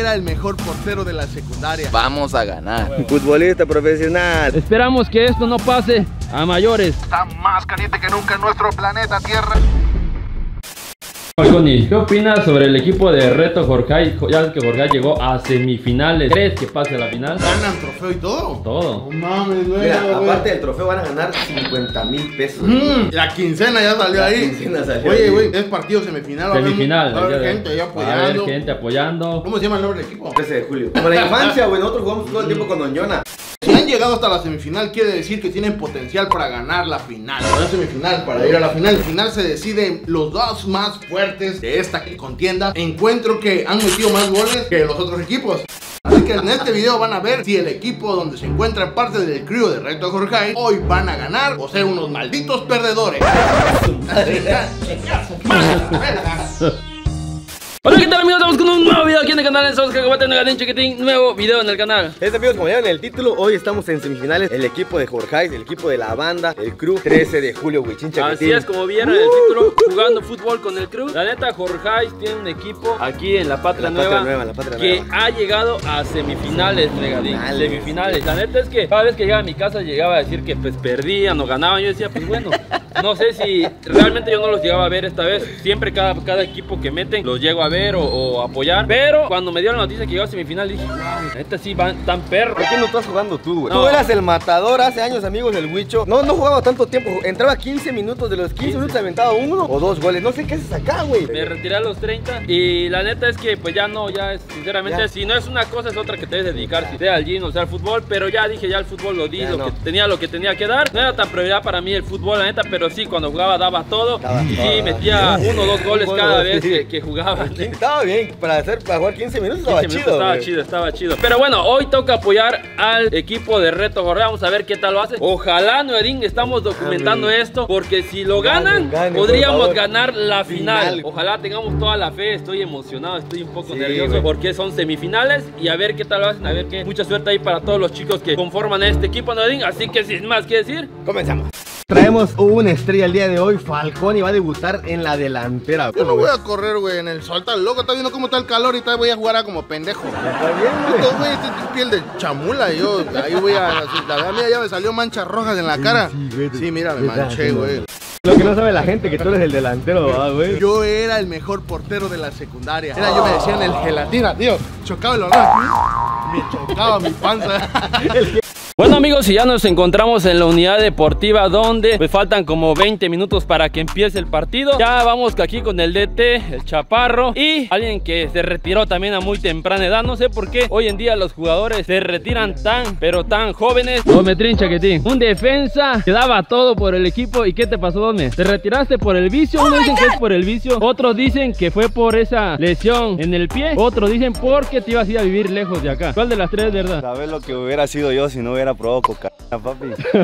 era el mejor portero de la secundaria. Vamos a ganar. Futbolista profesional. Esperamos que esto no pase a mayores. Está más caliente que nunca en nuestro planeta Tierra. Falconi, ¿qué opinas sobre el equipo de Reto Jorjay? Ya ves que Jorjay llegó a semifinales. ¿Crees que pase a la final? ¿Ganan trofeo y todo? Todo. No mames, güey. Mira, aparte del trofeo van a ganar 50,000 pesos. La quincena ya salió ahí. Quincena salió Oye, ahí. güey, es partido semifinal. Semifinal. Va a haber gente ahí Va a haber apoyando. gente apoyando. ¿Cómo se llama el nombre del equipo? 13 de julio. Como la infancia, güey. Nosotros jugamos todo el tiempo con Doñona. Si han llegado hasta la semifinal, quiere decir que tienen potencial para ganar la final. No es semifinal, para ir a la final. La final se deciden los dos más fuertes de esta contienda. Encuentro que han metido más goles que los otros equipos. Así que en este video van a ver si el equipo donde se encuentra parte del crew de Reto Jorjay hoy van a ganar o ser unos malditos perdedores. Hola, ¿qué tal, amigos? Estamos con un nuevo video aquí en el canal. Somos Cacahuate, Negadín Chiquitín. Nuevo video en el canal. Amigos, como ya en el título, hoy estamos en semifinales. El equipo de Jorjay, el equipo de la banda, el crew 13 de julio, Huichincha. Así es, como vieron en el título, jugando fútbol con el crew. La neta, Jorjay tiene un equipo aquí en la Patria Nueva que ha llegado a semifinales, Negadín. Semifinales. La neta es que cada vez que llegaba a mi casa llegaba a decir que pues perdían o ganaban. Yo decía, pues bueno, no sé si realmente yo no los llegaba a ver esta vez. Siempre cada equipo que meten los llego a ver o apoyar. Pero cuando me dieron la noticia que llegó a semifinal dije, wow, la neta sí van tan perros. ¿Por qué no estás jugando tú, güey? No. Tú eras el matador hace años, amigos, el Huicho. No jugaba tanto tiempo. Entraba 15 minutos. De los 15 minutos aventaba uno o dos goles. No sé qué haces acá, güey. Me retiré a los 30 y la neta es que pues ya no, ya es, sinceramente, si no es una cosa es otra que te debes dedicar, si sea al gym o sea al fútbol, pero ya dije, ya el fútbol lo di, lo que tenía que dar. No era tan prioridad para mí el fútbol, la neta, pero sí, cuando jugaba daba todo. Y sí, metía uno o dos goles cada vez que jugaba. Estaba bien, para jugar 15 minutos estaba chido. Pero bueno, hoy toca apoyar al equipo de Reto Jorjay. Vamos a ver qué tal lo hace. Ojalá, Noerín, estamos documentando esto, porque si lo ganan, podríamos ganar la final. Ojalá tengamos toda la fe. Estoy emocionado, estoy un poco nervioso porque son semifinales y a ver qué tal lo hacen, a ver qué. Mucha suerte ahí para todos los chicos que conforman este equipo, Noerín. Así que sin más que decir, comenzamos. Traemos una estrella el día de hoy. Falconi va a debutar en la delantera. Yo no voy a correr, güey, en el sol. Está loco, está viendo cómo está el calor y todavía voy a jugar a como pendejo. Está bien, Esto, güey, este es piel de chamula. Yo ahí voy a... La verdad, mía, ya me salió manchas rojas en la cara. Sí, mira, me manché, güey. Lo que no sabe la gente, que tú eres el delantero, güey. Yo era el mejor portero de la secundaria. Yo me decían el gelatina, tío. Chocaba el olor. Me chocaba mi panza. bueno, amigos, y ya nos encontramos en la unidad deportiva donde pues faltan como 20 minutos para que empiece el partido. Ya vamos aquí con el DT, el Chaparro y alguien que se retiró también a muy temprana edad. No sé por qué hoy en día los jugadores se retiran pero tan jóvenes. Dometrín Chaquetín, un defensa que daba todo por el equipo. ¿Y qué te pasó, Dome? ¿Te retiraste por el vicio? Unos dicen que es por el vicio, otros dicen que fue por esa lesión en el pie, otros dicen porque te ibas a ir a vivir lejos de acá. ¿Cuál de las tres, verdad? ¿Sabes lo que hubiera sido yo si no hubiera probado cocaína, papi?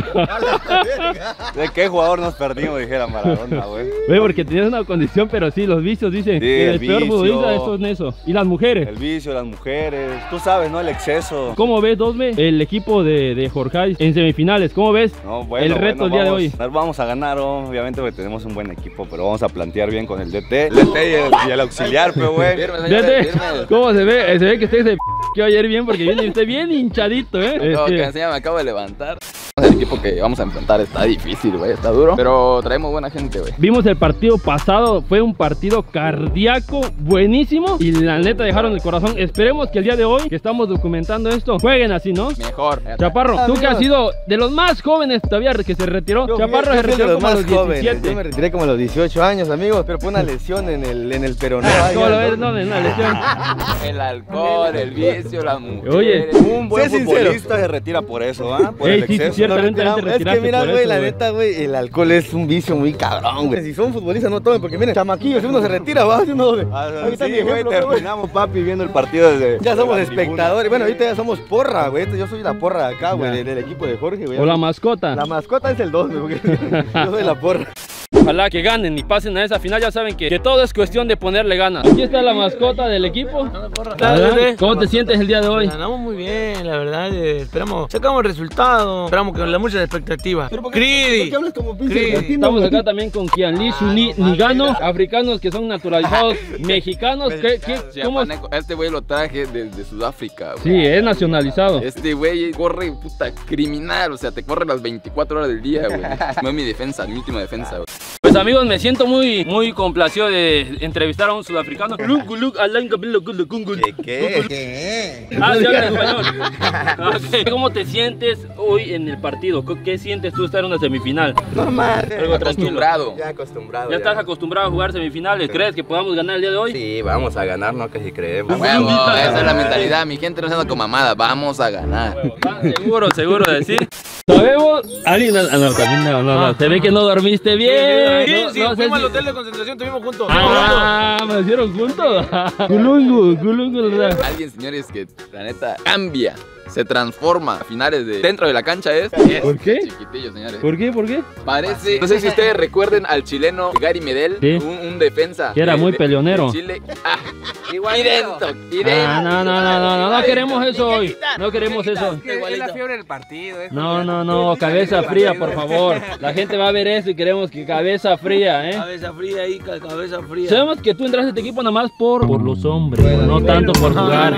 ¿De qué jugador nos perdimos? Dijera Maradona, güey. Ve, porque tienes una condición, pero sí, los vicios dicen que el peor futbolista es eso. Y las mujeres. El vicio, las mujeres. Tú sabes, ¿no? El exceso. ¿Cómo ves, Dosme, el equipo de Jorjay en semifinales? ¿Cómo ves el reto el día de hoy? Vamos a ganar, obviamente, porque tenemos un buen equipo, pero vamos a plantear bien con el DT. El DT y el auxiliar, pero güey. DT, ¿cómo se ve? Se ve que usted se quedó ayer bien porque viene usted bien hinchadito, No, que encima me acabo de levantar. El equipo que vamos a enfrentar está difícil, güey, está duro, pero traemos buena gente, güey. Vimos el partido pasado, fue un partido cardíaco, buenísimo, y la neta dejaron el corazón. Esperemos que el día de hoy, que estamos documentando esto, jueguen así, ¿no? Mejor. Chaparro, tú que has sido de los más jóvenes todavía que se retiró. Chaparro se retiró como a los 17. Yo me retiré como a los 18 años, amigos, pero fue una lesión en el peroné. ¿Cómo lo ves? No, una lesión. El alcohol, el vicio, las mujeres. Oye, un buen futbolista se retira por eso, ¿ah? Por el exceso. Es que mira, güey, la neta, güey, el alcohol es un vicio muy cabrón, güey. Si son futbolistas no tomen, porque miren, chamaquillos, si uno se retira, va, uno de... Sí, güey, terminamos, papi, viendo el partido desde... Ya somos espectadores, bueno, ahorita ya somos porra, güey. Yo soy la porra de acá, güey, del equipo de Jorge, güey. O la mascota. La mascota es el 2, güey, porque yo soy la porra. ojalá que ganen y pasen a esa final. Ya saben que todo es cuestión de ponerle ganas. Aquí está la mascota del equipo. ¿Cómo te sientes el día de hoy? Ganamos muy bien, la verdad. Esperamos, sacamos el resultado. Esperamos con muchas expectativas. Cridi. Estamos acá también con Kianli, Suni, Nigano, africanos que son naturalizados mexicanos. ¿Cómo? Este güey lo traje desde Sudáfrica, güey. Sí, es nacionalizado. Este güey corre, puta, criminal. O sea, te corre las 24 horas del día, güey. No es mi defensa, mi última defensa, güey. Pues amigos, me siento muy complacido de entrevistar a un sudafricano. ¿Qué? Ah, sí, habla español. Okay. ¿Cómo te sientes hoy en el partido? ¿Qué sientes tú estar en una semifinal? Normal. Algo tranquilo. Ya acostumbrado. ¿Ya estás acostumbrado a jugar semifinales? ¿Crees que podamos ganar el día de hoy? Sí, vamos a ganar, ¿no? Que si creemos. Huevo, esa es la mentalidad. Mi gente no se anda con mamada. Vamos a ganar. Seguro de decir. ¿Sabemos? Alguien, no. Se ve que no dormiste bien. Sí, fuimos al hotel de concentración, estuvimos juntos. ¿Me hicieron juntos? Culungu. Alguien, señores, que la neta cambia, se transforma a finales de dentro de la cancha es. ¿Por qué? Chiquitillo, señores. ¿Por qué? Parece, no sé si ustedes recuerden al chileno Gary Medel, ¿sí? un defensa. Que era muy peleonero. De Chile. Idéntico. No queremos eso hoy. No queremos eso. Es la fiebre del partido. No, cabeza fría, por favor. La gente va a ver eso y queremos que cabeza fría, Cabeza fría ahí, cabeza fría. Sabemos que tú entraste a este equipo nada más por los hombres, no tanto por jugar.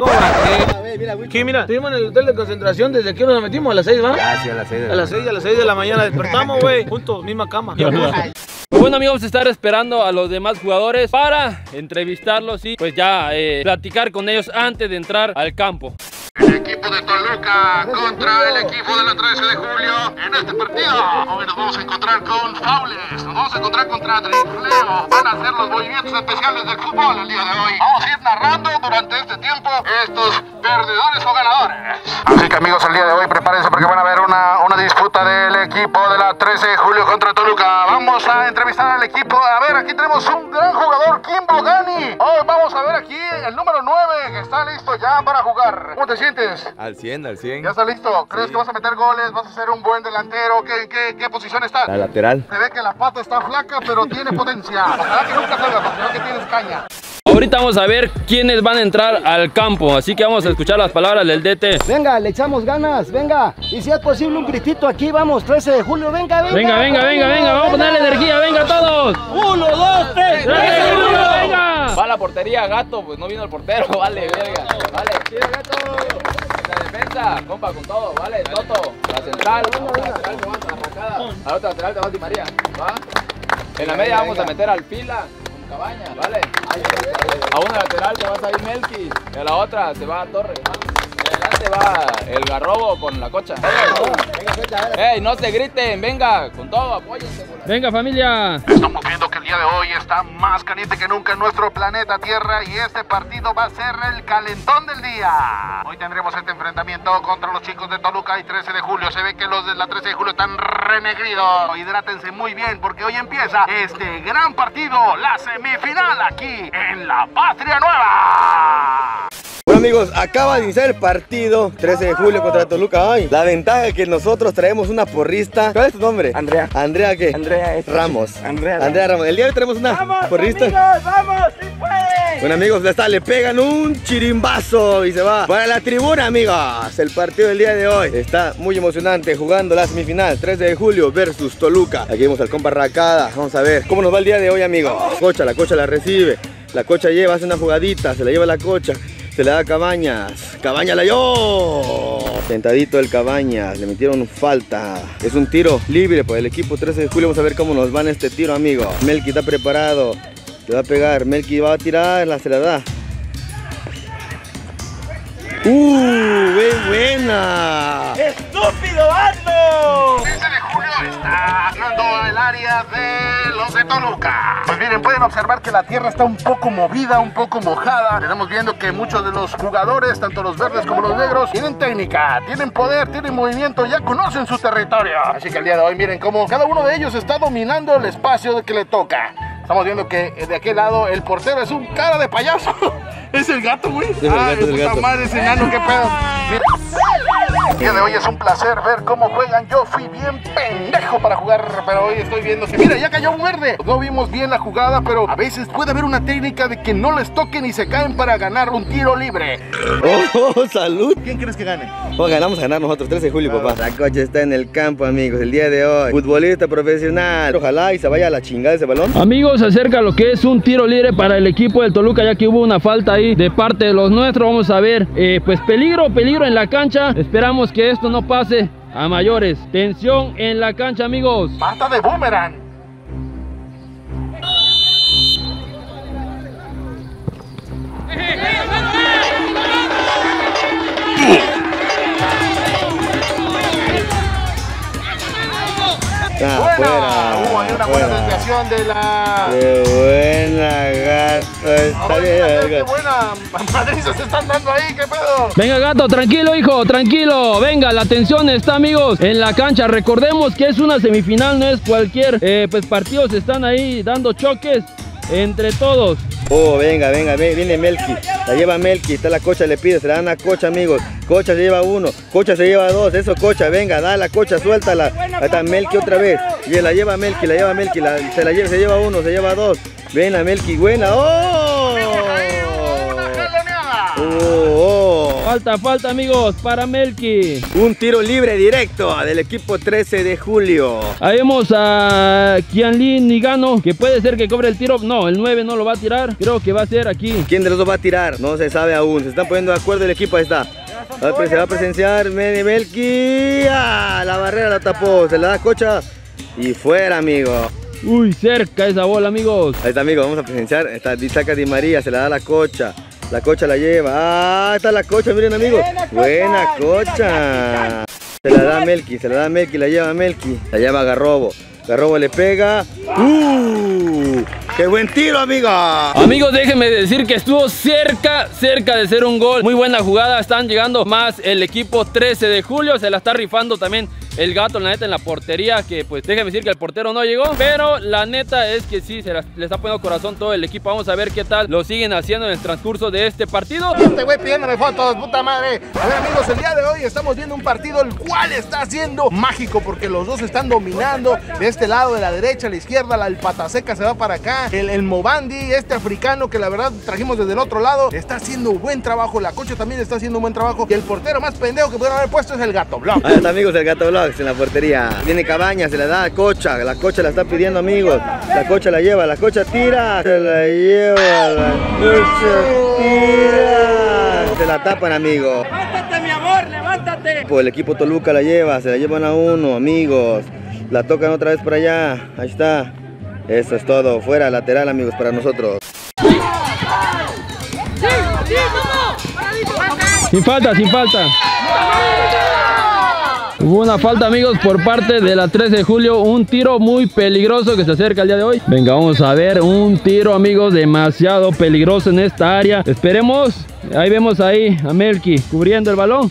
Mira, estuvimos en el hotel de concentración. ¿Desde qué nos metimos? ¿A las 6, va? Ah, sí, a las 6 de la a las 6 de la mañana despertamos, güey. Juntos, misma cama. Bueno amigos, vamos a estar esperando a los demás jugadores para entrevistarlos y pues ya platicar con ellos antes de entrar al campo. El equipo de Toluca contra el equipo de la 13 de julio en este partido. Hoy nos vamos a encontrar con faules, nos vamos a encontrar contra drifleo. Van a hacer los movimientos especiales del fútbol el día de hoy. Vamos a ir narrando durante este tiempo estos perdedores o ganadores. Así que amigos, el día de hoy prepárense porque van a ver una disputa del equipo de la 13 de julio contra Toluca. Vamos a entrevistar al equipo. A ver, aquí tenemos un gran jugador, Kimbo Gani. Hoy vamos a ver aquí el número 9 que está listo ya para jugar. ¿Cómo te sientes? Al 100, al 100. ¿Ya está listo? ¿Crees que vas a meter goles? ¿Vas a ser un buen delantero? ¿Qué posición estás? La lateral. Se ve que la pata está flaca, pero tiene potencial. Ojalá que nunca salga, porque creo que tienes caña. Ahorita vamos a ver quiénes van a entrar al campo, así que vamos a escuchar las palabras del DT. Venga, le echamos ganas, venga. Y si es posible un gritito aquí, vamos, 13 de julio, venga. Venga, vamos a ponerle energía, venga todos. 1, 2, 3, 13 de julio, venga. Va a la portería, Gato, pues no vino el portero, vale, verga. Vale, tira, Gato. La defensa, compa, con todo, vale, Toto. La central, te aguanta la marcada. A la otra lateral te va Di María, ¿va? En la media vamos a meter al Fila. Cabaña, ¿vale? A una lateral te vas a ir Melqui y a la otra se va a Torre, ¿va? Adelante va el Garrobo con la Cocha. ¡Ey, no se griten! Venga, con todo, apóyense. Venga, familia. Estamos viendo que el día de hoy está más caliente que nunca en nuestro planeta Tierra y este partido va a ser el calentón del día. Hoy tendremos este enfrentamiento contra los chicos de Toluca y 13 de julio. Se ve que los de la 13 de julio están renegridos. Hidrátense muy bien porque hoy empieza este gran partido, la semifinal aquí en la Patria Nueva. Bueno amigos, acaba de iniciar el partido 13 de julio contra Toluca. Ay, la ventaja es que nosotros traemos una porrista. ¿Cuál es tu nombre? Andrea. ¿Andrea qué? Andrea Ramos. Andrea Ramos. El día de hoy tenemos una porrista. Amigos, vamos, sí pueden. Bueno amigos, le pegan un chirimbazo y se va para la tribuna, amigos. El partido del día de hoy está muy emocionante, jugando la semifinal 13 de julio versus Toluca. Aquí vemos al compa Racada. Vamos a ver cómo nos va el día de hoy, amigos. La Cocha la recibe. La Cocha hace una jugadita, se la lleva la Cocha. Se le da a Cabañas. Cabañas la dio. Tentadito el Cabañas. Le metieron falta. Es un tiro libre por el equipo 13 de julio. Vamos a ver cómo nos va en este tiro, amigo. Melqui está preparado. Le va a pegar. Melqui va a tirar. Se la da. ¡Bien buena! ¡Estúpido, Arno! 13 de julio está ganando el área de los de Toluca. Pues miren, pueden observar que la tierra está un poco movida, un poco mojada. Estamos viendo que muchos de los jugadores, tanto los verdes como los negros, tienen técnica, tienen poder, tienen movimiento, ya conocen su territorio. Así que el día de hoy miren cómo cada uno de ellos está dominando el espacio que le toca. Estamos viendo que de aquel lado el portero es un cara de payaso. Es el gato, güey. Es el gato, puta madre, ese enano, qué pedo. Mira. El día de hoy es un placer ver cómo juegan. Yo fui bien pendejo para jugar, pero hoy estoy viendo. Mira, ya cayó un verde. No vimos bien la jugada, pero a veces puede haber una técnica de que no les toquen y se caen para ganar un tiro libre. ¡Oh, salud! ¿Quién crees que gane? Oh, ganamos a ganar nosotros, 13 de julio, papá. La cocha está en el campo, amigos, el día de hoy. Futbolista profesional. Ojalá y se vaya a la chingada ese balón. Amigos, se acerca lo que es un tiro libre para el equipo del Toluca, ya que hubo una falta ahí de parte de los nuestros. Vamos a ver, pues peligro en la cancha. Esperamos que esto no pase a mayores. Tensión en la cancha, amigos. Pata de boomerang. Hubo ahí una buena desviación de la... ¡Qué buena, gato! Está bien, ¡Qué buena! Madrizas se están dando ahí, ¿qué pedo? Venga, gato, tranquilo, hijo, tranquilo. Venga, la tensión está, amigos, en la cancha. Recordemos que es una semifinal, no es cualquier pues partidos. Están ahí dando choques entre todos. Oh, venga, viene Melqui. La lleva Melqui, está la cocha, le pide, se la dan a Cocha, amigos. Cocha se lleva uno, Cocha se lleva dos. Eso, Cocha, venga, da la Cocha, suéltala. Ahí está Melqui otra vez. Y la lleva Melqui, se lleva uno, se lleva dos. Ven a Melqui, buena. ¡Oh! Falta, amigos, para Melqui. Un tiro libre directo del equipo 13 de julio. Ahí vemos a Kianlin Nigano, que puede ser que cobre el tiro. No, el 9 no lo va a tirar. Creo que va a ser aquí. ¿Quién de los dos va a tirar? No se sabe aún. Se están poniendo de acuerdo el equipo. Ahí está. Se va a presenciar Melqui. ¡Ah! La barrera la tapó. Se la da Cocha. Y fuera, amigo. Uy, cerca esa bola, amigos. Ahí está, amigos. Vamos a presenciar. Saca Di María. Se la da la Cocha. La Cocha la lleva. ¡Ah! Está la Cocha, miren, amigos. Buena Cocha. Se la da Melqui, la lleva Melqui. La lleva Garrobo. Garrobo le pega. ¡Qué buen tiro, amigo! Amigos, déjenme decir que estuvo cerca de ser un gol. Muy buena jugada. Están llegando más el equipo 13 de julio. Se la está rifando también el gato, la neta, en la portería. Que pues déjenme decir que el portero no llegó, pero la neta es que sí, le está poniendo corazón todo el equipo. Vamos a ver qué tal lo siguen haciendo en el transcurso de este partido. Este güey pidiéndome fotos, puta madre. A ver, amigos, el día de hoy estamos viendo un partido el cual está siendo mágico, porque los dos están dominando. De este lado, de la derecha a la izquierda, el Pataseca se va para acá. El Movandi, este africano que la verdad trajimos desde el otro lado, está haciendo un buen trabajo. La Cocha también está haciendo un buen trabajo. Y el portero más pendejo que pudieron haber puesto es el Gato Blog. Ahí está, amigos, el Gato Blog en la portería. Viene Cabañas, se la da a Cocha. La Cocha la está pidiendo, amigos. La Cocha la lleva, la Cocha tira. Se la lleva, la Cocha tira. Se la tapan, amigo. ¡Levántate, mi amor! ¡Levántate! Pues el equipo Toluca la lleva, se la llevan a uno, amigos. La tocan otra vez para allá. Ahí está. Eso es todo. Fuera, lateral, amigos, para nosotros. Sin falta. Hubo una falta, amigos, por parte de la 13 de julio. Un tiro muy peligroso que se acerca el día de hoy. Venga, vamos a ver un tiro, amigos, demasiado peligroso en esta área. Esperemos. Ahí vemos ahí a Melqui cubriendo el balón.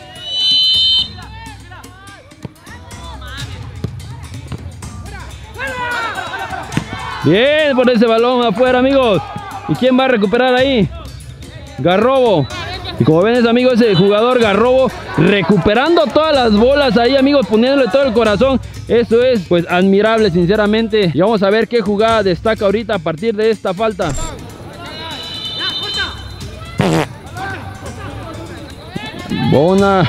Bien, por ese balón afuera, amigos. ¿Y quién va a recuperar ahí? Garrobo. Y como ven, amigos, ese jugador Garrobo recuperando todas las bolas ahí, amigos, poniéndole todo el corazón. Eso es, pues, admirable, sinceramente. Y vamos a ver qué jugada destaca ahorita a partir de esta falta. Bona.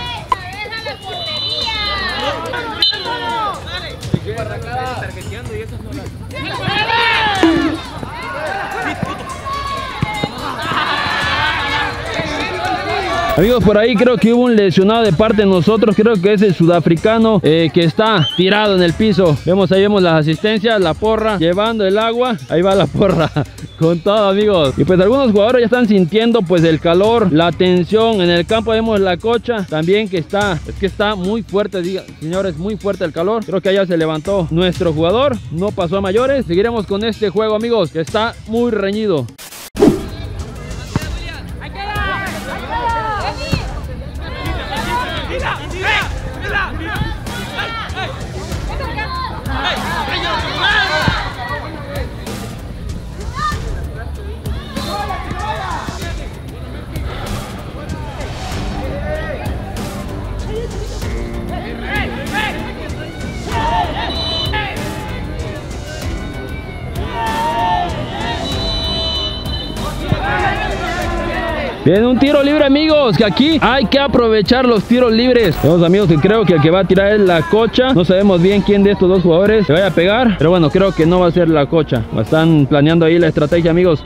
Amigos, por ahí creo que hubo un lesionado de parte de nosotros. Creo que es el sudafricano que está tirado en el piso. Ahí vemos las asistencias, la porra llevando el agua. Ahí va la porra con todo, amigos. Y pues algunos jugadores ya están sintiendo pues el calor, la tensión en el campo. Vemos la Cocha también que está muy fuerte, señores, muy fuerte el calor. Creo que allá se levantó nuestro jugador, no pasó a mayores. Seguiremos con este juego, amigos, que está muy reñido. Viene un tiro libre, amigos, que aquí hay que aprovechar los tiros libres. Vamos, amigos, que creo que el que va a tirar es la Cocha. No sabemos bien quién de estos dos jugadores se vaya a pegar, pero bueno, creo que no va a ser la Cocha. Están planeando ahí la estrategia, amigos.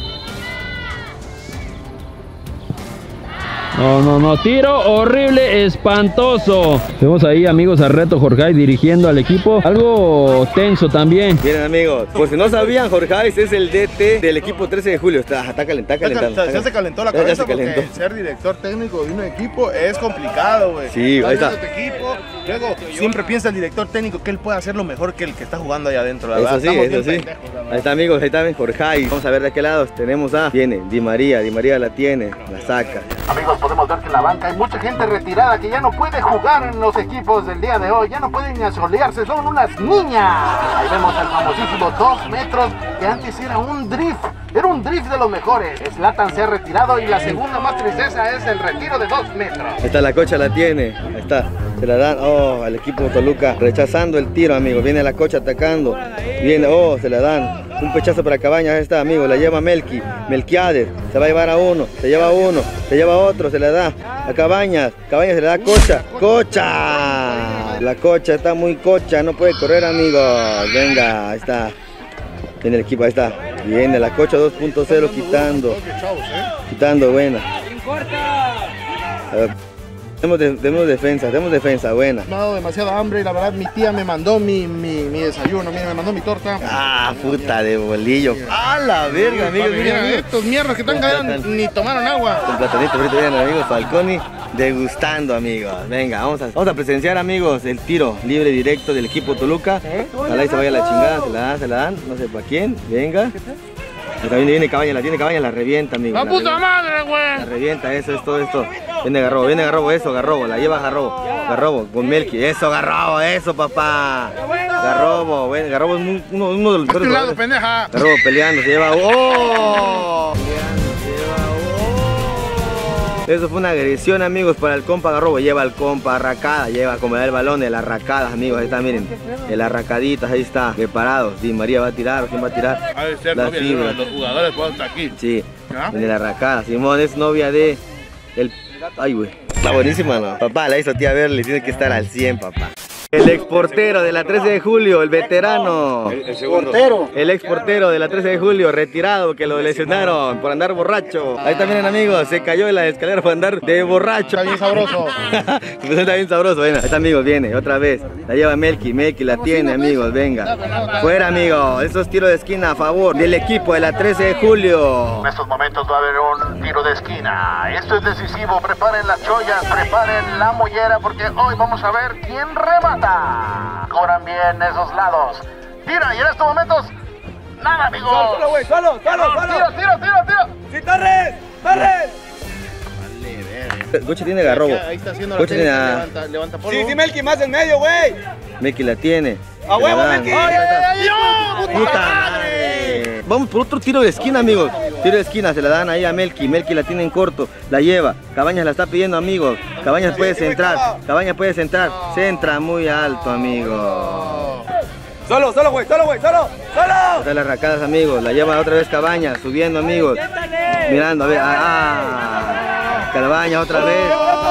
No, tiro horrible, espantoso. Vemos ahí, amigos, a Reto Jorge dirigiendo al equipo. Algo tenso también. Miren, amigos, por si no sabían, Jorge es el DT del equipo 13 de julio. Está calentando. Ya se calentó la cabeza porque ser director técnico de un equipo es complicado, güey. Sí, ahí está. Luego, siempre piensa el director técnico que él puede hacer lo mejor que el que está jugando ahí adentro. Eso sí. Ahí está, amigos, ahí está Jorge. Vamos a ver de qué lado tenemos a... Viene Di María la tiene, la saca. Amigos, podemos ver que en la banca hay mucha gente retirada que ya no puede jugar en los equipos del día de hoy, ya no pueden ni asolearse, son unas niñas. Ahí vemos al famosísimo 2 metros, que antes era un drift de los mejores. Zlatan se ha retirado y la segunda más tristeza es el retiro de 2 metros. Ahí está, la Cocha la tiene, ahí está, se la dan, al equipo de Toluca, rechazando el tiro, amigos. Viene la Cocha atacando, viene, se la dan, un pechazo para Cabañas, ahí está, amigos, la lleva Melquiades, se va a llevar a uno, se lleva a otro, se la da a Cabañas se la da a Cocha, la Cocha está muy cocha, no puede correr, amigos. Venga, ahí está, viene el equipo, ahí está, viene la Cocha 2.0 quitando, buena. A ver, tenemos defensa buena. Me ha dado demasiada hambre y la verdad mi tía me mandó mi desayuno, me mandó mi torta. Puta de bolillo. La verga, amigos, mira, estos mierdas que están cayendo ni tomaron agua. Con platanito frito, miren, amigos, Falconi degustando, amigos. Venga, vamos a presenciar, amigos, el tiro libre directo del equipo Toluca. Ojalá y se vaya la chingada, se la dan, no sé para quién. Venga. También viene Cabañas, la revienta, amigos. ¡La puta madre, güey! La revienta, eso es todo esto. Viene Garrobo, la lleva Garrobo con Melqui. Eso, Garrobo, eso, papá. Garrobo es uno de los mejores jugadores. Pendeja. Garrobo peleando, se lleva. Eso fue una agresión, amigos, para el compa Garrobo. Lleva al compa Arracada, lleva a comer el balón de las arracadas, amigos. Ahí está, miren, de las arracaditas, ahí está, preparados. Di María va a tirar, ¿quién va a tirar? Ha de ser novia de los jugadores, pues hasta aquí. Sí, de la arracada. Simón es novia de... Ay, güey. Está buenísima, ¿no? Papá, la hizo tía Verle, tiene que estar al 100, papá. El exportero de la 13 de julio, el veterano. El exportero de la 13 de julio, retirado, que lo lesionaron por andar borracho. Ahí también, amigos, se cayó en la escalera por andar de borracho. Está bien sabroso. Está bien sabroso, bueno. Ahí está, amigos, viene otra vez. La lleva Melqui la tiene, amigos, venga. Fuera, amigos, esos tiros de esquina a favor del equipo de la 13 de julio. En estos momentos va a haber un tiro de esquina. Esto es decisivo, preparen las chollas, preparen la mollera, porque hoy vamos a ver quién remata. Cobran bien esos lados. Tira, y en estos momentos nada, amigos. Solo, güey, solo. Tiro. ¡Sí, Torres! Coche tiene Garrobo. Ahí está haciendo Coche tiene levanta polvo. Sí, Melqui, más en medio, güey. Melqui la tiene. ¡A huevo, Melqui! ¡Puta madre! Vamos por otro tiro de esquina, amigos. Tiro de esquina, se la dan ahí a Melqui la tiene en corto, la lleva. Cabañas la está pidiendo, amigos. Cabañas puede centrar, centra muy alto, amigos. Solo, güey, solo. Está las arracadas, amigos, la lleva otra vez Cabañas, subiendo, amigos. Mirando, a ver, Cabañas otra vez.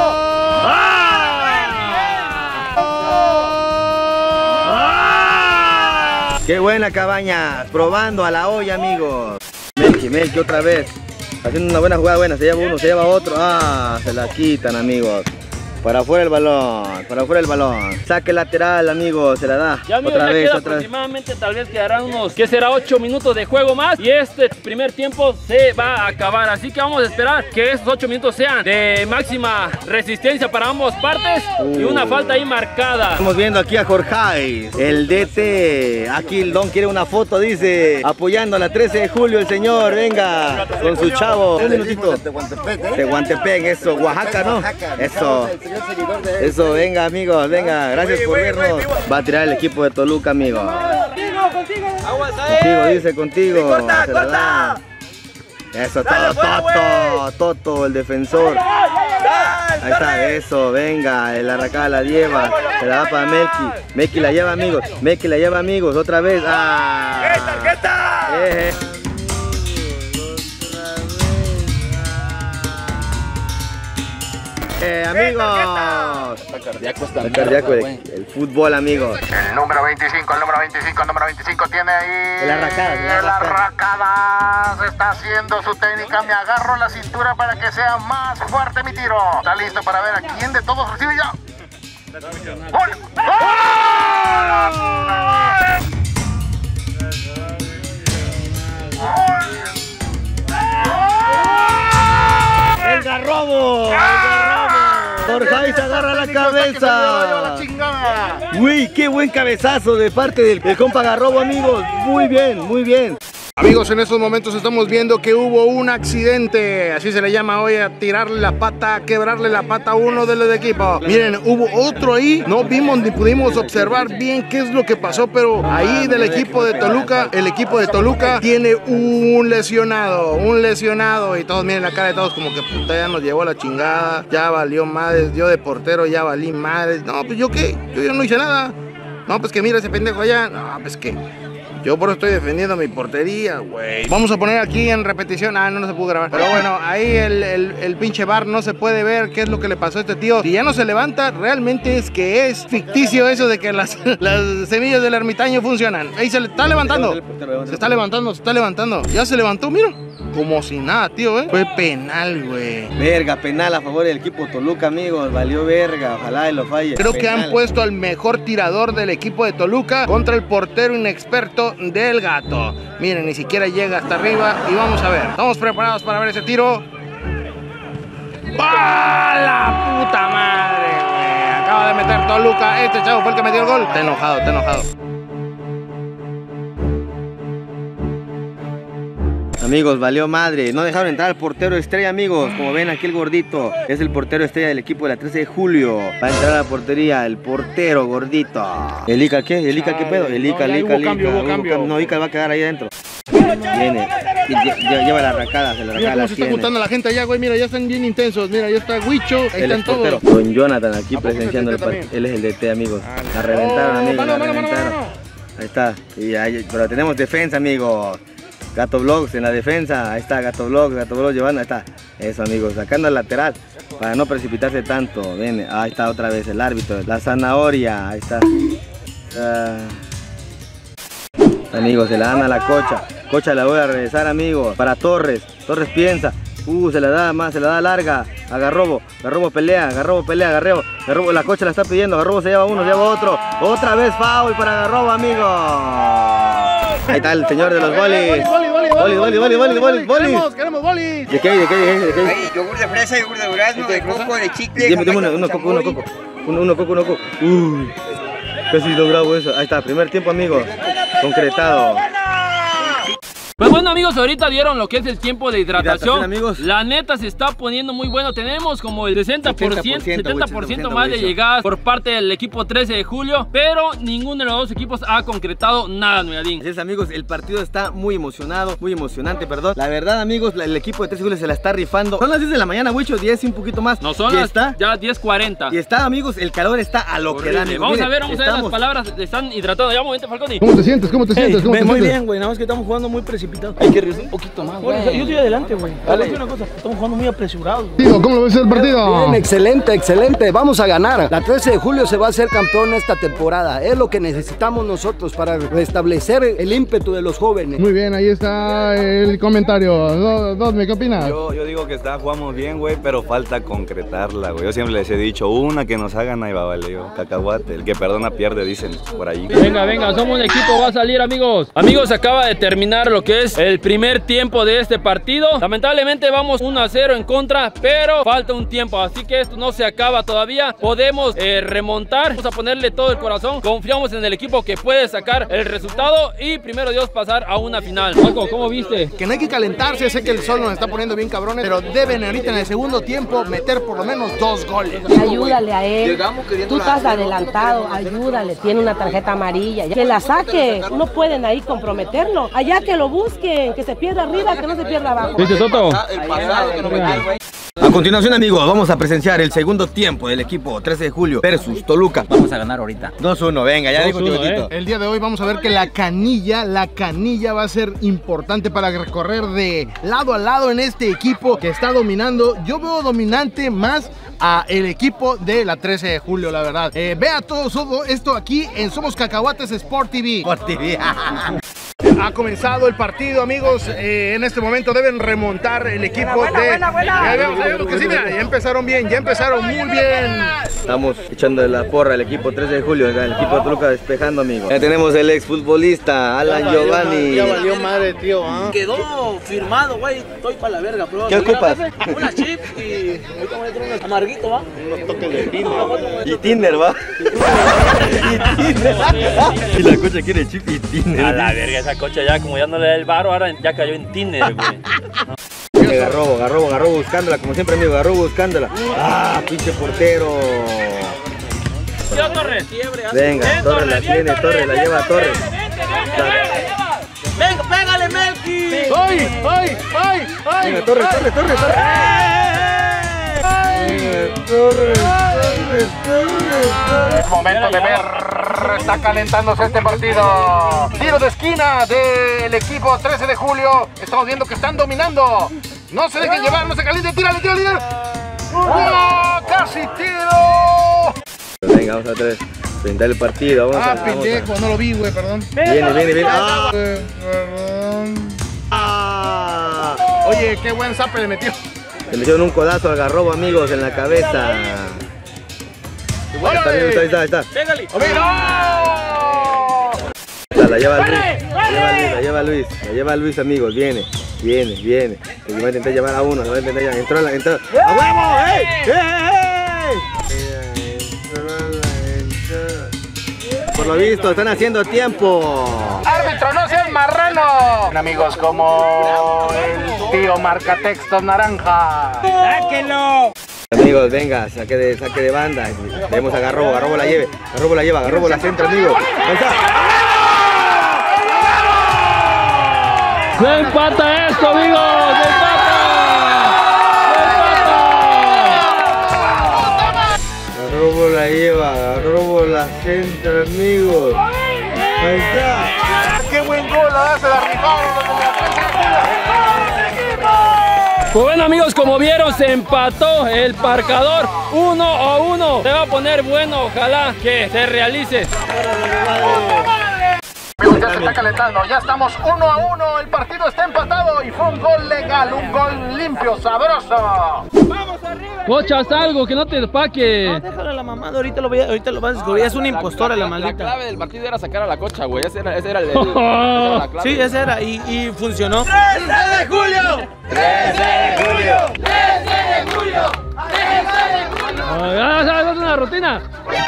¡Qué buena, Cabañas! Probando a la olla, amigos. Melqui otra vez. Haciendo una buena jugada, buena. Se lleva uno, se lleva otro. Se la quitan, amigos. Para afuera el balón, saque lateral, amigos, se la da. Ya, amigos, otra vez. Aproximadamente tal vez quedarán unos, ¿qué será? 8 minutos de juego más. Y este primer tiempo se va a acabar. Así que vamos a esperar que esos 8 minutos sean de máxima resistencia para ambas partes. Y una falta ahí marcada. Estamos viendo aquí a Jorge, el DT. Aquí el Don quiere una foto, dice, apoyando a la 13 de julio el señor. Venga, con su chavo. Un minutito. De Guantepec, eso, Oaxaca, ¿no? Eso. Eso, venga, amigos, venga, gracias por vernos. Va a tirar el equipo de Toluca, amigos. Contigo, dice, contigo. Corta. Eso, Toto, el defensor. Ahí está, eso, venga, el arracada la lleva, se la da para Melqui la lleva, amigos, otra vez. ¡Tarjeta! Amigos. Está cardíaco esta Está cardíaco mierda, güey. el fútbol, amigos. El número 25 tiene ahí. Las racadas. Está haciendo su técnica. Me agarro la cintura para que sea más fuerte mi tiro. Está listo para ver a quién de todos recibe ya. ¡Gol! ¡El garrobo! Jorge se agarra la cabeza. Uy, qué buen cabezazo de parte del compa Garrobo, amigos. Muy bien, muy bien. Amigos, en estos momentos estamos viendo que hubo un accidente, así se le llama hoy, a tirarle la pata, a quebrarle la pata a uno de los equipos. Miren, hubo otro ahí, no vimos ni pudimos observar bien qué es lo que pasó, pero ahí del equipo de Toluca, el equipo de Toluca tiene un lesionado, y todos miren la cara de todos como que puta, ya nos llevó a la chingada, ya valió madres, yo de portero ya valí madres. No, pues yo qué, yo ya no hice nada. No, pues que mira ese pendejo allá, no, pues que... Yo por eso estoy defendiendo mi portería, güey. Vamos a poner aquí en repetición. Ah, no se pudo grabar. Pero bueno, ahí el pinche bar no se puede ver qué es lo que le pasó a este tío. Si ya no se levanta, realmente es que es ficticio eso de que las semillas del ermitaño funcionan. Ahí se le está levantando. Se está levantando. Ya se levantó, mira. Como si nada, tío, Fue penal, güey. Verga, penal a favor del equipo Toluca, amigos. Valió verga, ojalá y lo falle. Creo que han puesto al mejor tirador del equipo de Toluca contra el portero inexperto del Gato. Miren, ni siquiera llega hasta arriba. Y vamos a ver. Estamos preparados para ver ese tiro. ¡Ah, la puta madre, güey! Acaba de meter Toluca. Este chavo fue el que metió el gol. Está enojado, está enojado. Amigos, valió madre. No dejaron entrar al portero estrella, amigos. Como ven aquí el gordito es el portero estrella del equipo de la 13 de julio. Va a entrar a la portería el portero gordito. ¿El Ica qué? ¿El Ica qué pedo? El Ica, el Ica, el Ica. Hubo cambio. No, Ica va a quedar ahí adentro. Viene. Lleva la racada, se la Mira cómo se está juntando la gente allá, güey. Mira, ya están bien intensos. Mira, ya está Huicho. Ahí están todos. Don Jonathan aquí presenciando el partido. Él es el DT, amigos. La reventaron, amigos. La reventaron. Ahí está. Pero tenemos defensa, amigos. Gato Vlogs en la defensa, ahí está Gato Vlogs llevando, ahí está. Eso, amigos, sacando al lateral para no precipitarse tanto. Ven, ahí está otra vez el árbitro, la zanahoria, ahí está. Amigos, se la dan a la Cocha. Cocha la voy a regresar, amigos, para Torres. Torres piensa, se la da larga a Garrobo. Garrobo pelea, Garrobo, la Cocha la está pidiendo, Garrobo se lleva uno, se lleva otro. Otra vez foul para Garrobo, amigos. Ahí está el señor de los bolis. Bolis. Queremos bolis. ¿De qué? Ay, yogur de fresa, yogur de durazno, de coco, de chicle. Uno coco. Uy, casi logrado eso. Ahí está, primer tiempo, amigos. Concretado. Pues bueno, amigos, ahorita dieron lo que es el tiempo de hidratación, amigos. La neta se está poniendo muy bueno. Tenemos como el 70% más de llegadas por parte del equipo 13 de julio, pero ninguno de los dos equipos ha concretado nada, Nuevadín. Así es, amigos, el partido está muy emocionante, perdón. La verdad, amigos, el equipo de 13 de julio se la está rifando. Son las 10 de la mañana, Wicho, 10 y un poquito más. No son las ya 10:40. Y está, amigos, el calor está a lo que da, amigos. Vamos a ver las palabras, están hidratando. Ya un momento, Falconi. ¿Cómo te sientes? Muy bien, güey, nada más que estamos jugando muy precipitado. Hay que reducir un poquito más, güey. Yo estoy adelante, güey. Dale. Una cosa, estamos jugando muy apresurados. ¿Cómo lo ves el partido? Bien, excelente. Vamos a ganar. La 13 de julio se va a hacer campeón esta temporada. Es lo que necesitamos nosotros para restablecer el ímpetu de los jóvenes. Muy bien, ahí está el comentario. Dosme, ¿qué opinas? Yo digo que jugamos bien, güey, pero falta concretarla, güey. Yo siempre les he dicho, una que nos hagan, ahí va, vale, yo, cacahuate. El que perdona pierde, dicen por ahí. Venga, somos un equipo, va a salir, amigos. Amigos, acaba de terminar lo que es el primer tiempo de este partido. Lamentablemente vamos 1-0 en contra, pero falta un tiempo, así que esto no se acaba todavía. Podemos remontar, vamos a ponerle todo el corazón. Confiamos en el equipo que puede sacar el resultado y primero Dios pasar a una final. Paco, ¿cómo viste? Que no hay que calentarse, sé que el sol nos está poniendo bien cabrones, pero deben ahorita en el segundo tiempo meter por lo menos 2 goles. Ayúdale a él, tú estás adelantado, ayúdale, tiene una tarjeta amarilla, que la saque, no pueden ahí comprometerlo, allá que lo busquen, que se pierda arriba, que no se pierda abajo. ¿Viste, Toto? El pasado que nos metió, güey. A continuación, amigos, vamos a presenciar el segundo tiempo del equipo 13 de julio versus Toluca. Vamos a ganar ahorita. 2-1, venga, ya dijo Tibetito. El día de hoy vamos a ver que la canilla va a ser importante para recorrer de lado a lado en este equipo que está dominando. Yo veo dominante más a el equipo de la 13 de julio, la verdad. Vea todo esto aquí en Somos Cacahuates Sport TV. Ha comenzado el partido, amigos. En este momento deben remontar el equipo de... Ya vemos que sí, mira, ya empezaron bien, ya empezaron muy bien. Estamos echando la porra al equipo 13 de julio, el equipo de Toluca despejando, amigos. Ya tenemos el exfutbolista Alan Giovanni. Ya valió madre, tío. Quedó firmado, güey. Estoy para la verga, bro. ¿Qué ocupas? Unas chips y ahorita voy a traer unos amarguitos, ¿va? Unos toques de Tinder. Y Tinder, ¿va? Y Tinder. Y la cocha quiere chip y Tinder. A la verga, esa cocha ya como ya no le da el varo, ahora ya cayó en Tinder, güey. Garrobo buscándola, como siempre, amigo, Garrobo buscándola. Ah, pinche portero. Tío Torres. Venga, Torres la tiene, Torres la lleva a Torres. Venga, pégale, Melqui. ¡Ay! Venga, Torres. Es momento de ver, está calentándose este partido. Tiro de esquina del equipo 13 de julio. Estamos viendo que están dominando. No se dejen llevar, no se calienten, tírale. ¡Oh, casi tiro! Venga, vamos a tres. Pintar el partido, vamos a... pendejo, no lo vi, güey, perdón. Viene. Oye, qué buen zape le metió. Se le dio un codazo al Garrobo, amigos, en la cabeza. Ahí está. Pégale. La lleva Luis, amigos, viene. Se va a intentar llevar a uno, entró. ¡A huevo! ¡Ey! Por lo visto, están haciendo tiempo. ¡Árbitro, no seas marrano! Amigos, como el tío marcatextos naranja. ¡Sáquenlo! Amigos, venga, saque de banda. Tenemos a Garrobo la lleva, Garrobo la centra, amigos. Ahí está. ¡Se empata esto, amigos! ¡Se empata! Garrobo la lleva, Garrobo la centra, amigos. Ahí está. ¡Qué buen gol! Se la rifaron. Pues bueno, amigos, como vieron, se empató el marcador 1-1. Se va a poner bueno, ojalá que se realice. Amigos, ya se está calentando, ya estamos 1-1, el partido está empatado y fue un gol legal, un gol limpio, sabroso. ¡Vamos arriba! Cochas algo, que no te despaque. No, déjalo a la mamada, ahorita lo vas a descubrir. Es una impostora la maldita. La clave del partido era sacar a la cocha, güey. Esa era la clave. Sí, esa era, y funcionó. 13 de julio. 13 de julio. 13 de julio. 13 de julio. Ya sabes, es una rutina.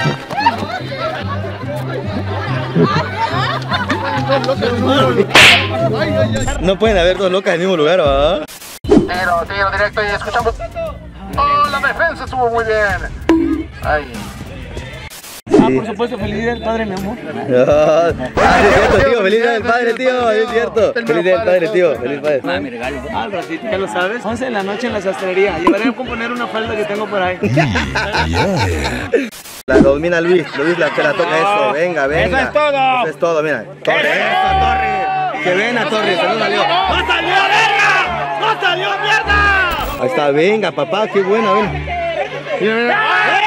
No pueden haber dos locas en el mismo lugar, ¿verdad? Tiro directo y escuchamos. ¡Oh, la defensa estuvo muy bien! Ay. Por supuesto, feliz día del padre, mi amor. Es cierto, tío, feliz día del padre, tío, es cierto. Feliz día del padre, tío, feliz padre. Mi regalo. Al ratito, ya lo sabes. 11 de la noche en la sastrería. Llevaré a componer una falda que tengo por ahí. La domina Luis se la toca eso, venga. Eso es todo. Eso es todo, mira. Torres. Que ven a Torres, se nos salió. ¡No salió, verga! ¡No salió, mierda! Ahí está, venga, papá, qué buena, ven. Mira.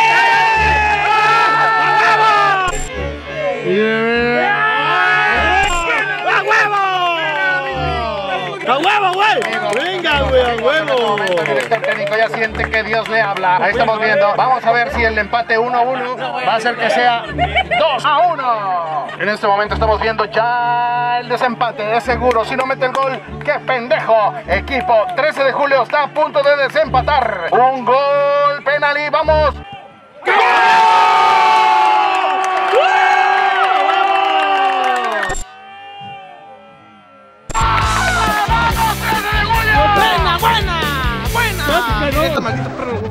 ¡A huevo, güey! ¡Venga, güey, a huevo! El director técnico ya siente que Dios le habla. Ahí estamos viendo. Vamos a ver si el empate 1-1 va a hacer que sea 2-1. En este momento estamos viendo ya el desempate. Es seguro. Si no meten gol, ¡qué pendejo! Equipo 13 de julio está a punto de desempatar. Un gol penal y vamos. ¡Gol! Esta maldita perro.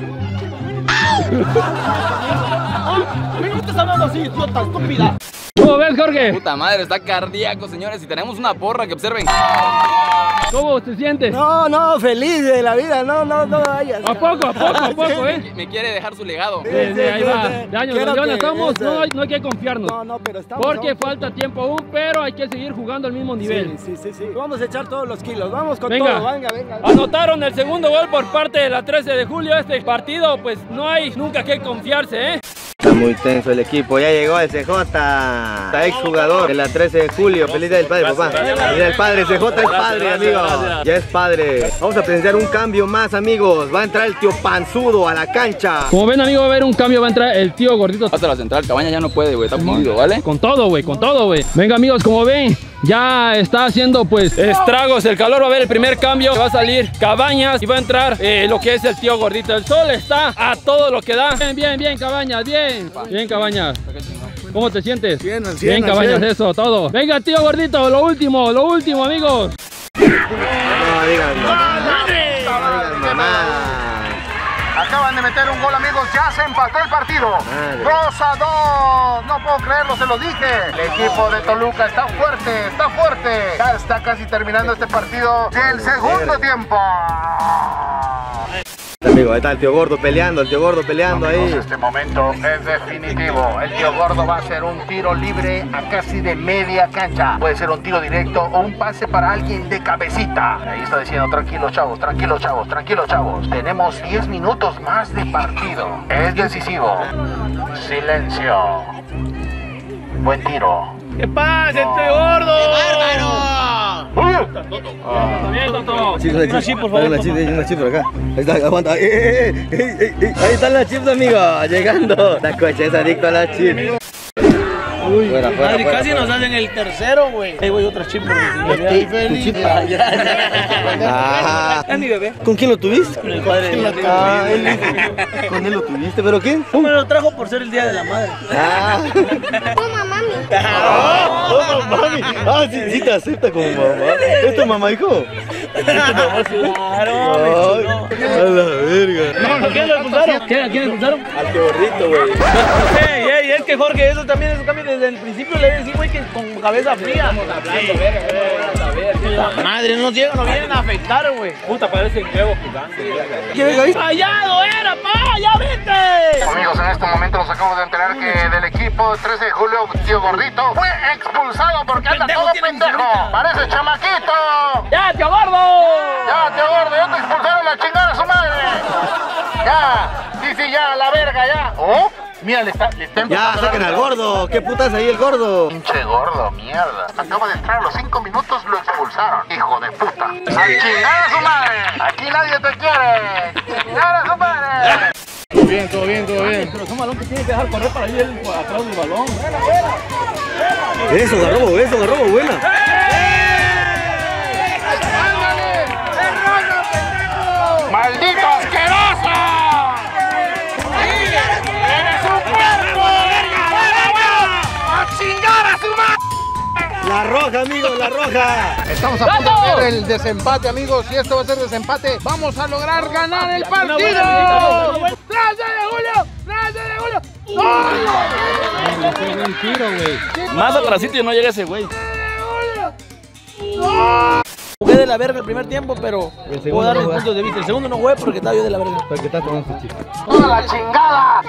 ¿Me estás hablando así, idiota, estúpida? ¿Cómo ves, Jorge? Puta madre, está cardíaco, señores. Y tenemos una porra que observen. ¿Cómo te sientes? No, feliz de la vida, no vayas. A poco, Me quiere dejar su legado. Ahí va. De años de León estamos, no hay que confiarnos. No, pero estamos. Porque falta tiempo aún, pero hay que seguir jugando al mismo nivel. Sí. Vamos a echar todos los kilos, vamos con Venga. todo, venga. Anotaron el segundo gol por parte de la 13 de julio. Este partido, pues no hay nunca que confiarse, ¿eh? Está muy tenso el equipo, ya llegó el CJ, está exjugador de la 13 de julio, feliz día del padre, papá. Mira el padre, CJ es padre, amigos, ya es padre. Vamos a presenciar un cambio más, amigos, va a entrar el tío Panzudo a la cancha. Como ven, amigo, va a haber un cambio, va a entrar el tío gordito. Hasta la central, Cabaña ya no puede, güey, está fundido, ¿vale? Con todo, güey. Venga, amigos, como ven, ya está haciendo, pues, estragos el calor. Va a haber el primer cambio, va a salir Cabañas y va a entrar lo que es el tío gordito. El sol está a todo lo que da. Bien, Cabañas, bien, Cabañas. ¿Cómo te sientes? Bien, al 100, Bien, al Cabañas, 100. eso, todo. Venga, tío gordito, lo último, amigos. No digan mamá. Acaban de meter un gol, amigos, ya se empató el partido. 2-2, no puedo creerlo, se lo dije. El equipo de Toluca está fuerte. Ya está casi terminando este partido del segundo tiempo. Amigo, ahí está el tío gordo peleando, ahí. Este momento es definitivo. El tío gordo va a hacer un tiro libre a casi de media cancha. Puede ser un tiro directo o un pase para alguien de cabecita. Ahí está diciendo, tranquilos chavos. Tenemos 10 minutos más de partido. Es decisivo. Silencio. Buen tiro. ¿Qué pasa, este gordo? Bien, Toto. Una chip, por favor. Una chip por acá. Ahí está, aguanta. Ahí están las chips, amigo. Llegando. La coche es adicto a las chips. Uy, fuera, casi nos hacen el tercero, güey. Ahí voy otra chip. Es mi bebé. ¿Con quién lo tuviste? Con el padre de ¿Con él lo tuviste? ¿Pero quién? Me lo trajo por ser el día de la madre. Toma, mami. Sí te acepta como mamá. ¿Es tu mamá, hijo? Claro, a la verga. ¿Quién lo expulsaron? ¿Quién expulsaron? Al que gordito, güey. Ey, es que Jorge, eso también cambia desde el principio. Le decís, güey, que con cabeza fría. La madre, no vienen a afectar, güey. Puta, parece huevos jugando. ¡Fallado era, pa! ¡Ya viste! Amigos, en este momento nos acabamos de enterar que del equipo 13 de julio, tío gordito, fue expulsado porque anda todo pendejo. Parece chamaquito. ¡Ya, tío gordo! Ya te expulsaron la chingada a su madre. Ya, sí, ya, la verga, ya. Oh, mira, le está Ya, saquen al gordo. ¿Qué putas ahí el gordo? Pinche gordo, mierda. Acaba de entrar a los 5 minutos, lo expulsaron. Hijo de puta. ¡A chingar a su madre! Aquí nadie te quiere. ¡Chingar a su madre! Todo bien. Pero es un balón que tiene que dejar correr para ir atrás del balón. Eso, Garrobo, buena. ¡Maldito asqueroso! ¡Eres un puerco! ¡A chingar a su madre! La roja, amigos, la roja. Estamos a punto de ver el desempate, amigos. Si esto va a ser desempate, vamos a lograr ganar el partido. ¡13 de julio! Buen tiro, güey. Más atrasito y no llega ese güey. Jugué de la verga el primer tiempo, pero puedo dar mis puntos de vista. El segundo no jugué porque estaba yo de la verga. ¿Para qué estás tomando su chico? ¡Toda la chingada!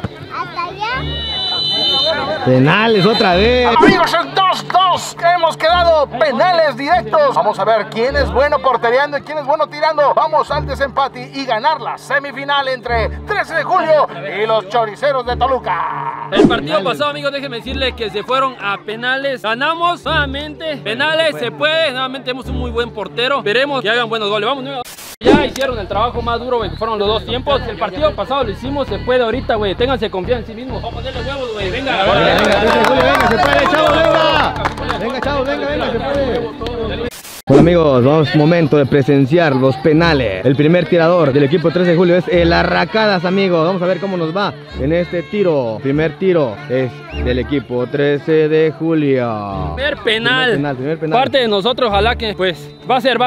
Penales otra vez. Amigos, el 2-2. Hemos quedado penales directos. Vamos a ver quién es bueno portereando y quién es bueno tirando. Vamos al desempate y ganar la semifinal entre 13 de julio y los choriceros de Toluca. El partido pasado, amigos, déjenme decirles que se fueron a penales. Ganamos nuevamente. Penales, se puede. Nuevamente tenemos un muy buen portero. Veremos que hagan buenos goles. Vamos, ya hicieron el trabajo más duro, güey, que fueron los dos tiempos. El partido pasado lo hicimos, se puede ahorita, güey. Ténganse confianza en sí mismos. Vamos a ponerle huevos, güey. Venga, Venga, se puede, chavos, venga. Venga, chavos, venga, se puede. Bueno, amigos, vamos, momento de presenciar los penales. El primer tirador del equipo 13 de julio es el Arracadas, amigos. Vamos a ver cómo nos va en este tiro. Primer tiro es del equipo 13 de julio. Primer penal. Primer penal. Parte de nosotros, ojalá que, pues, va a ser.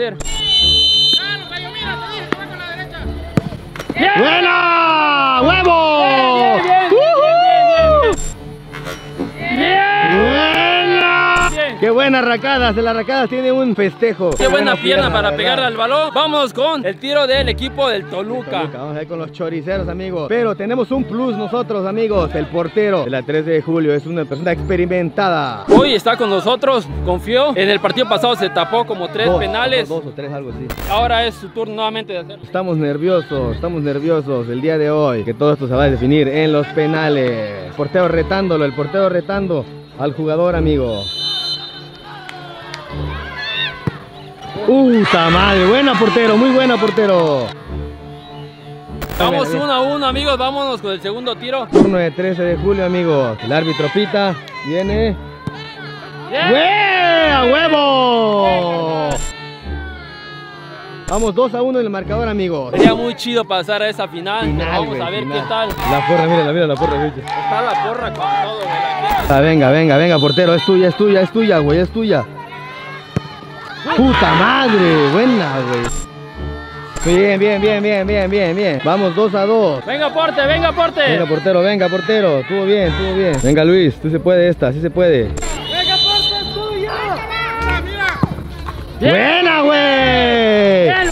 ¡Buena! ¡Huevo! Bien. ¡Buena! ¡Qué buena! buenas racadas, de las racadas tiene un festejo. Qué buena pierna para pegarle al balón. Vamos con el tiro del equipo del Toluca. Vamos a ir con los choriceros, amigos. Pero tenemos un plus nosotros, amigos. El portero de la 13 de julio es una persona experimentada. Hoy está con nosotros, confió. En el partido pasado se tapó como 3 penales. 2 o 3, algo así. Ahora es su turno nuevamente de hacerlo. Estamos nerviosos el día de hoy. Que todo esto se va a definir en los penales. El portero retando al jugador, amigo. ¡Puta madre! Buena portero, muy buena portero. Vamos 1-1, amigos, vámonos con el segundo tiro. Turno de 13 de julio, amigos. El árbitro pita, viene. ¡Güey! ¡A huevo! Vamos 2-1 en el marcador, amigos. Sería muy chido pasar a esa final. Vamos a ver qué tal. La porra, mira la porra. Está la porra con todo, güey. Venga, portero, es tuya, güey, es tuya. ¡Puta madre! Buena, güey. Bien. Vamos 2-2. Venga, porte. Venga, portero. Estuvo bien. Venga, Luis, tú se puede esta, sí se puede. Venga, porte, es tuya. ¡Buena, güey!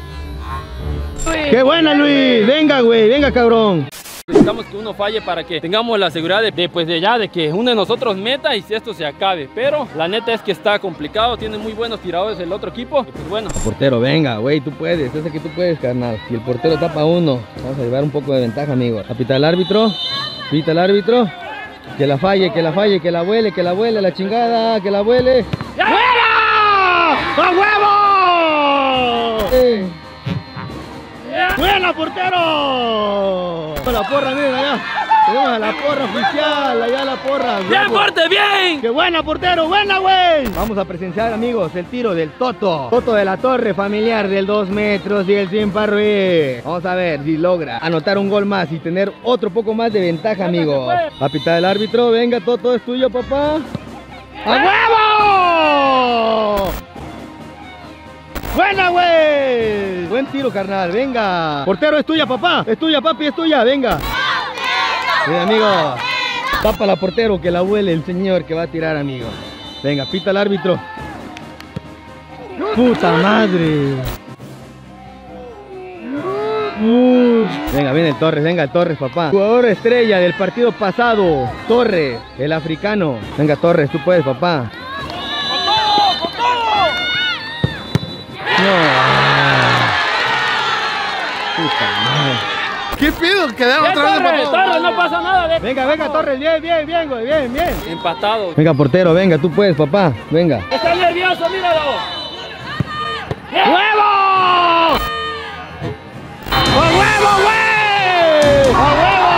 ¡Qué buena, Luis! Venga, güey, venga, cabrón. Necesitamos que uno falle para que tengamos la seguridad de que uno de nosotros meta y si esto se acabe. Pero la neta es que está complicado, tiene muy buenos tiradores el otro equipo. Y pues bueno. Portero, venga, güey, tú puedes, yo sé que tú puedes, carnal. Si el portero tapa uno, vamos a llevar un poco de ventaja, amigo. Pita el árbitro. Que la falle, que la vuele, la chingada, que la vuele. ¡Fuera! ¡A huevo! ¡Buena, portero! La porra, miren allá. Tenemos a la porra oficial, allá la porra. ¡Bien, porte, bien! ¡Qué buena, portero! ¡Buena, güey! Vamos a presenciar, amigos, el tiro del Toto. Toto de la Torre, familiar del 2 metros y el sin parrué. Vamos a ver si logra anotar un gol más y tener otro poco más de ventaja, amigos. Va a pitar el árbitro. Venga, Toto, es tuyo, papá. ¡A huevo! ¡Buena, güey! Buen tiro, carnal, venga. Portero, es tuya, papá. Es tuya, papi, es tuya, venga. Bien, amigo. Tapa la portero, que la huele el señor que va a tirar, amigo. Venga, pita el árbitro. ¡Puta madre! Venga, viene el Torres, venga el Torres, papá. Jugador estrella del partido pasado, Torres, el africano. Venga, Torres, tú puedes, papá. Puta madre. ¿Qué pedo? Quedaron otra vez. Torres, no pasa nada. Venga, Torres, bien, güey, bien. Empatado. Venga, portero, venga, tú puedes, papá. Venga. Está nervioso, míralo. ¡Huevo! ¡A huevo, güey! ¡A huevo!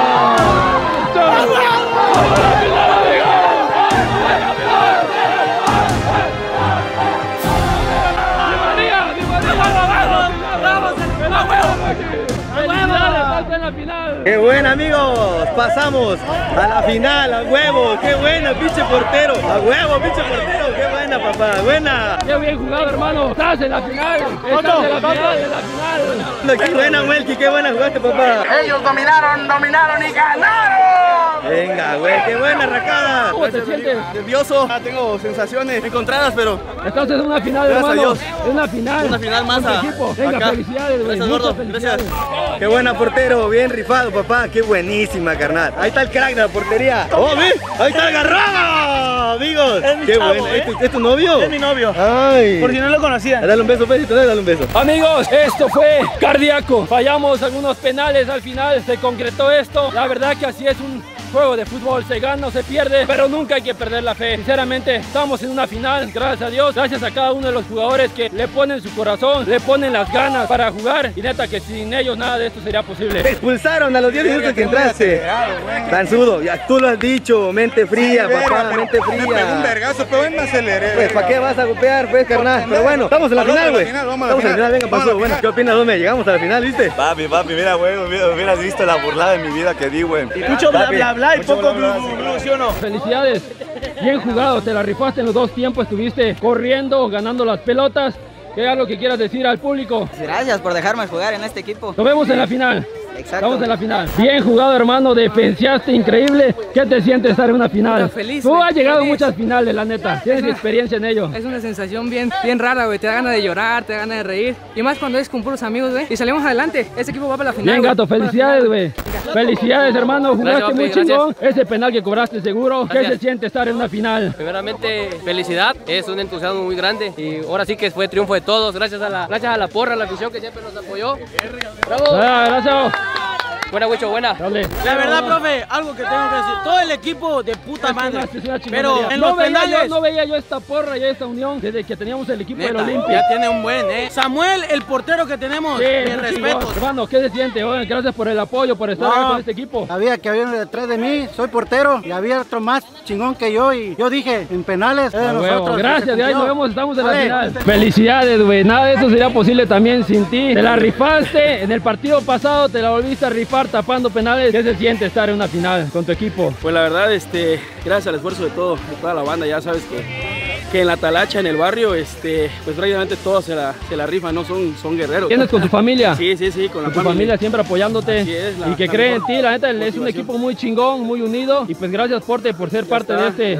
¡Qué buena, amigos! Pasamos a la final, a huevo. ¡Qué buena, pinche portero! ¡A huevo, pinche portero! ¡Qué buena, papá! ¡Buena! ¡Qué bien jugado, hermano! ¡Estás en la final! ¡Estás en la final! ¡Qué buena, Melky! ¡Qué buena jugaste, papá! Ellos dominaron y ganaron. Venga, güey, qué buena racada. ¿Cómo te sientes? Nervioso. Tengo sensaciones encontradas, pero estás en una final, gracias hermano. a Dios. Es una final. Una final más a equipo. Venga, acá. felicidades, güey. Gracias, gordo. Gracias. Qué buena, portero. Bien rifado, papá. Qué buenísima, carnal. Ahí está el crack de la portería. ¡Oh, ve! Ahí está el garrado, amigos. Es mi qué chavo, bueno. ¿Es tu novio? Es mi novio. Ay. Por si no lo conocían. Dale un beso, Pedrito. Dale un beso. Amigos, esto fue cardíaco. Fallamos algunos penales al final. Se concretó esto. La verdad que así es un juego de fútbol, se gana o se pierde, pero nunca hay que perder la fe. Sinceramente, estamos en una final, gracias a Dios, gracias a cada uno de los jugadores que le ponen su corazón, le ponen las ganas para jugar, y neta que sin ellos nada de esto sería posible. Te expulsaron a los 10 minutos que entraste. Tanzudo, ya tú lo has dicho, mente fría, papá, mente fría. Me pegó un vergazo, pero me aceleré. Pues, ¿para qué vas a golpear, pues, carnal? Pero bueno, estamos en la final, güey. Estamos en la final, venga, pasó. Bueno, ¿qué opinas, Dome? Llegamos a la final, ¿viste? Papi, mira, güey, hubieras visto la burlada de mi vida que di, güey. Mucho bla, bla, bla y poco ¿sí o no? Felicidades, bien jugado, te la rifaste en los dos tiempos, estuviste corriendo, ganando las pelotas. ¿Qué es lo que quieras decir al público? Gracias por dejarme jugar en este equipo. Nos vemos en la final. Estamos en la final. Bien jugado, hermano, defensiaste increíble. ¿Qué te sientes estar en una final? Feliz. Tú has llegado a muchas finales, la neta. Tienes experiencia en ello. Es una sensación bien rara, güey. Te da ganas de llorar, te da ganas de reír. Y más cuando es con puros amigos, güey. Y salimos adelante. Ese equipo va para la final. Bien, Gato, felicidades, güey. Felicidades, hermano. Jugaste Gracias, muy papi, chingón. Ese penal que cobraste seguro. ¿Qué se siente estar en una final? Primeramente, felicidad. Es un entusiasmo muy grande. Y ahora sí que fue triunfo de todos. Gracias a la porra, a la afición que siempre nos apoyó. ¡Bravo! Gracias. Buena, Huicho, buena. Dale. La verdad, profe, algo que tengo que decir. Todo el equipo de puta madre. Pero en los penales... No veía yo esta porra y esta unión desde que teníamos el equipo del Olimpia. Ya tiene un buen, Samuel, el portero que tenemos. Mi respeto. Hermano, ¿qué se siente? Bueno, gracias por el apoyo, por estar con este equipo. Sabía que había uno detrás de mí, soy portero, y había otro más chingón que yo. Y yo dije, en penales, nosotros. Gracias, de ahí nos vemos, estamos en la final. Felicidades, güey. Nada de eso sería posible también sin ti. Te la rifaste. En el partido pasado te la volviste a rifar tapando penales. ¿Qué se siente estar en una final con tu equipo? Pues la verdad, gracias al esfuerzo de toda la banda, ya sabes que en la talacha, en el barrio, pues prácticamente todos se la rifan, ¿no? Son guerreros. ¿Tienes con tu familia? Sí, con la tu familia siempre apoyándote. Así es, y que cree en ti, la neta, es un equipo muy chingón, muy unido. Y pues gracias, Porte, por ser parte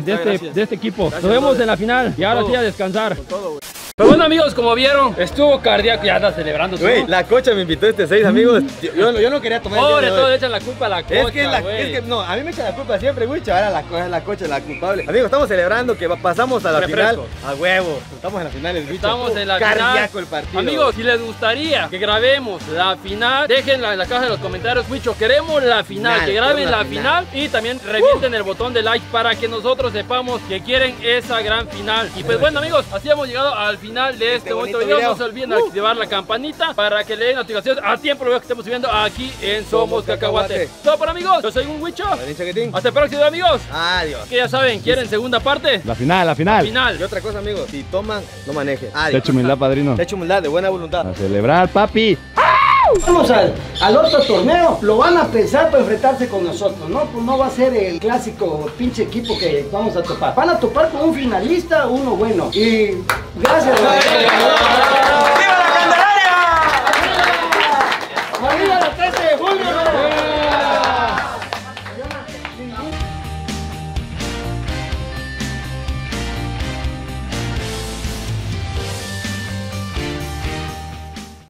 de este equipo. Nos vemos en la final y ahora sí a descansar. Pero bueno, amigos, como vieron, estuvo cardíaco. Ya anda celebrando. Güey, la cocha me invitó 6 amigos. Yo no quería tomar. Pobre, todos le echan la culpa a la cocha. Es que no, a mí me echan la culpa siempre, güey. Ahora la cocha es la culpable. Amigos, estamos celebrando que pasamos a la final. A huevo. Estamos en la final, el bicho. Estamos en la final. Cardíaco el partido. Amigos, si les gustaría que grabemos la final, déjenla en la caja de los comentarios. Wicho, queremos la final, que graben la final. Y también revienten el botón de like para que nosotros sepamos que quieren esa gran final. Y pues bueno, amigos, así hemos llegado al final de este bonito video. No se olviden de activar la campanita para que le den notificaciones a tiempo lo que estemos subiendo aquí en Somos Cacahuate. Todo por amigos, yo soy un Huicho. Hasta el próximo, amigos. Adiós. Que ya saben, ¿quieren segunda parte? La final. Y otra cosa, amigos, si toman, no manejen. Te echo humildad, padrino. Te echo humildad, de buena voluntad. A celebrar, papi. Vamos al otro torneo, lo van a pensar para enfrentarse con nosotros, ¿no? Pues no va a ser el clásico pinche equipo que vamos a topar. Van a topar con un finalista, uno bueno. Y gracias.